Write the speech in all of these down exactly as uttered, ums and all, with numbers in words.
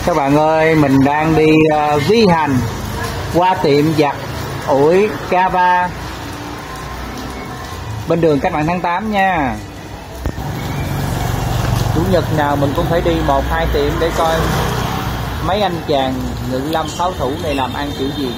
Các bạn ơi, mình đang đi uh, vi hành qua tiệm giặt ủi Cava bên đường Cách mạng tháng tám nha. Chủ nhật nào mình cũng phải đi một hai tiệm để coi mấy anh chàng ngự lâm pháo thủ này làm ăn kiểu gì.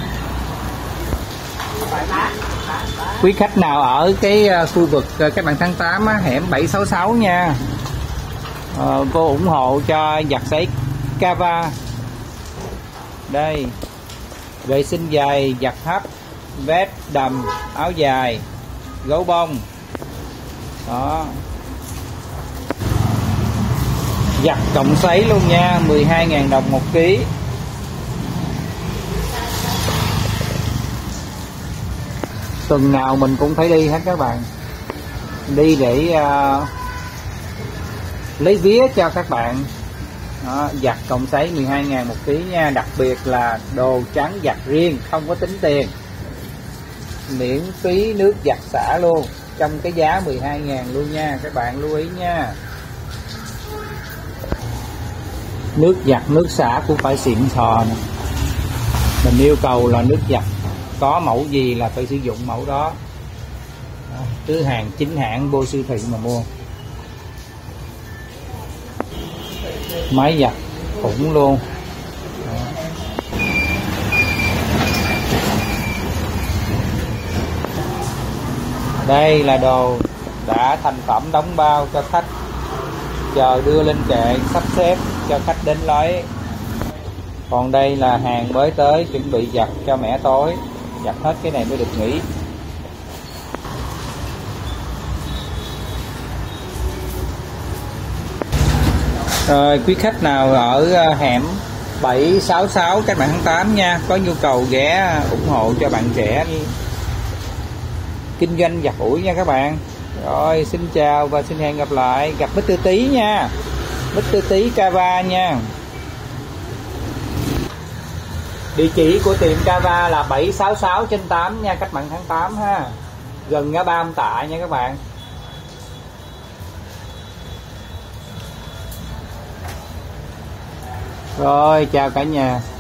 Quý khách nào ở cái khu vực Cách mạng tháng tám á, hẻm bảy sáu sáu nha, ờ, cô ủng hộ cho giặt sấy Cava. Đây, vệ sinh giày, giặt hấp, vest, đầm, áo dài, gấu bông. Đó. Giặt cộng sấy luôn nha, mười hai ngàn đồng một ký. Tuần nào mình cũng phải đi hết các bạn. Đi để uh, lấy vía cho các bạn. Đó, giặt cộng sấy mười hai ngàn một ký nha. Đặc biệt là đồ trắng giặt riêng, không có tính tiền, miễn phí nước giặt xả luôn, trong cái giá mười hai ngàn luôn nha. Các bạn lưu ý nha. Nước giặt, nước xả cũng phải xịn sò. Mình yêu cầu là nước giặt có mẫu gì là phải sử dụng mẫu đó. Cứ hàng chính hãng vô siêu thị mà mua. Máy giặt khủng luôn. Đây là đồ đã thành phẩm đóng bao cho khách, chờ đưa lên kệ sắp xếp cho khách đến lấy. Còn đây là hàng mới tới, chuẩn bị giặt cho mẻ tối. Giặt hết cái này mới được nghỉ. Rồi, quý khách nào ở hẻm bảy sáu sáu Cách mạng tháng tám nha, có nhu cầu ghé ủng hộ cho bạn trẻ kinh doanh giặt ủi nha các bạn. Rồi, xin chào và xin hẹn gặp lại. Gặp mít Tư Tí nha, mít Tư Tí Cava nha. Địa chỉ của tiệm Cava là bảy sáu sáu trên tám nha, Cách mạng tháng tám ha, gần ngã ba Âm Tạ nha các bạn. Rồi, chào cả nhà.